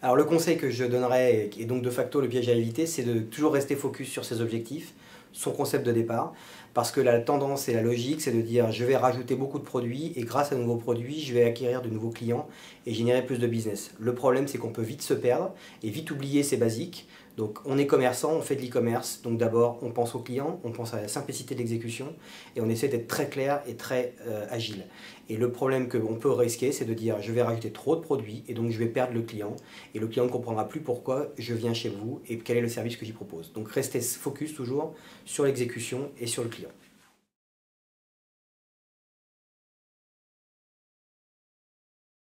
Alors le conseil que je donnerais, et donc de facto le piège à éviter, c'est de toujours rester focus sur ses objectifs, son concept de départ, parce que la tendance et la logique, c'est de dire je vais rajouter beaucoup de produits et grâce à de nouveaux produits, je vais acquérir de nouveaux clients et générer plus de business. Le problème, c'est qu'on peut vite se perdre et vite oublier ses basiques. Donc on est commerçant, on fait de l'e-commerce, donc d'abord on pense au client, on pense à la simplicité de l'exécution et on essaie d'être très clair et très agile. Et le problème qu'on peut risquer, c'est de dire je vais rajouter trop de produits et donc je vais perdre le client et le client ne comprendra plus pourquoi je viens chez vous et quel est le service que j'y propose. Donc restez focus toujours sur l'exécution et sur le client.